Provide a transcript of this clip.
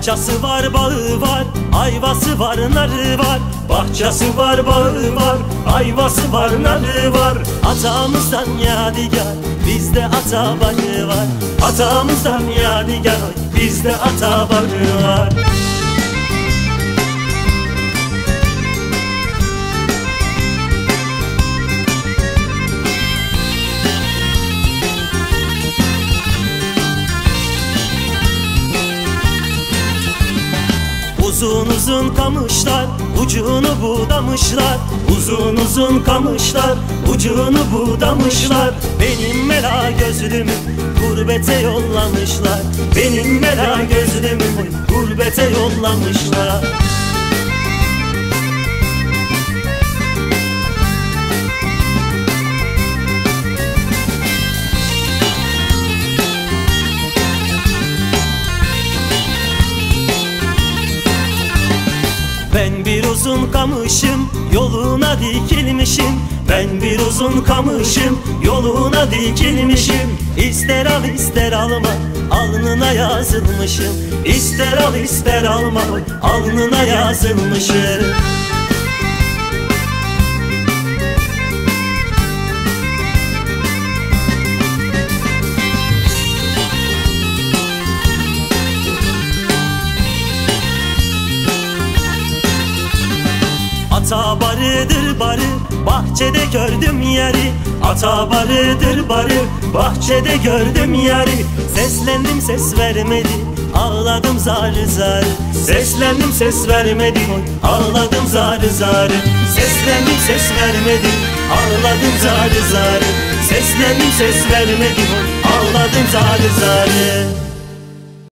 Bahçesi var, bağı var, ayvası var, narı var. Bahçesi var, bağı var, ayvası var, narı var. Atamızdan yadigar, bizde ata bağı var. Atamızdan yadigar, bizde ata bağı var. Uzun uzun kamışlar, ucunu budamışlar. Uzun uzun kamışlar, ucunu budamışlar. Benim mela gözlümü gurbete yollamışlar. Benim mela gözlümü gurbete yollamışlar. Ben bir uzun kamışım, yoluna dikilmişim. Ben bir uzun kamışım, yoluna dikilmişim. İster al ister alma, alnına yazılmışım. İster al ister alma, alnına yazılmışım. Ata barıdır barı, bahçede gördüm yeri. Ata barıdır barı, bahçede gördüm yeri. Seslendim ses vermedi, ağladım zarı zarı. Seslendim ses vermedi, ağladım zarı zarı. Seslendim ses vermedi, ağladım zarı zarı. Seslendim ses vermedi, ağladım zarı zarı.